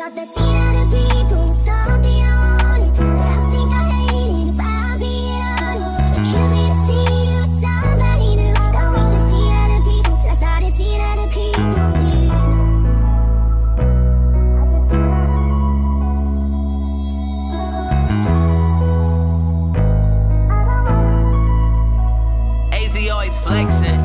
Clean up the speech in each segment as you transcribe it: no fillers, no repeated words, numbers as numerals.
thought the seed of the people was something I wanted, but I think I hate it if I'm being honest. It kills me to see you with somebody new. Thought we should see other people till I started seeing other people. AZ always flexing.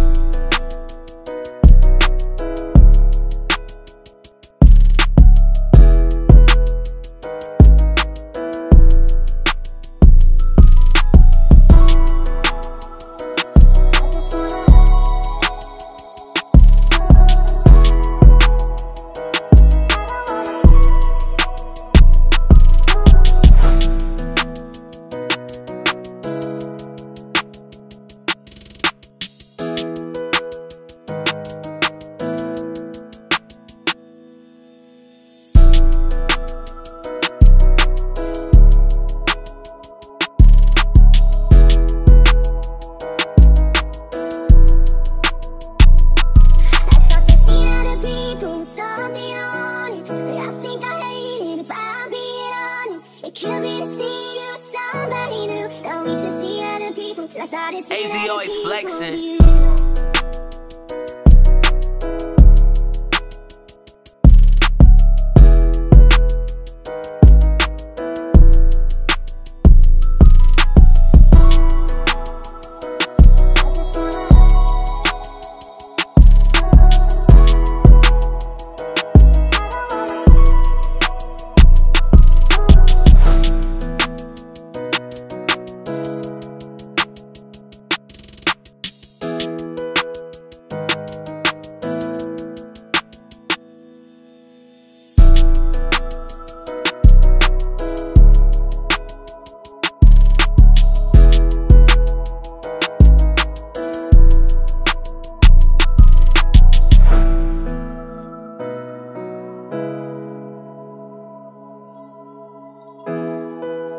AZ always flexing.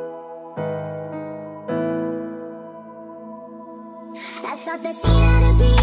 I thought the seed of the people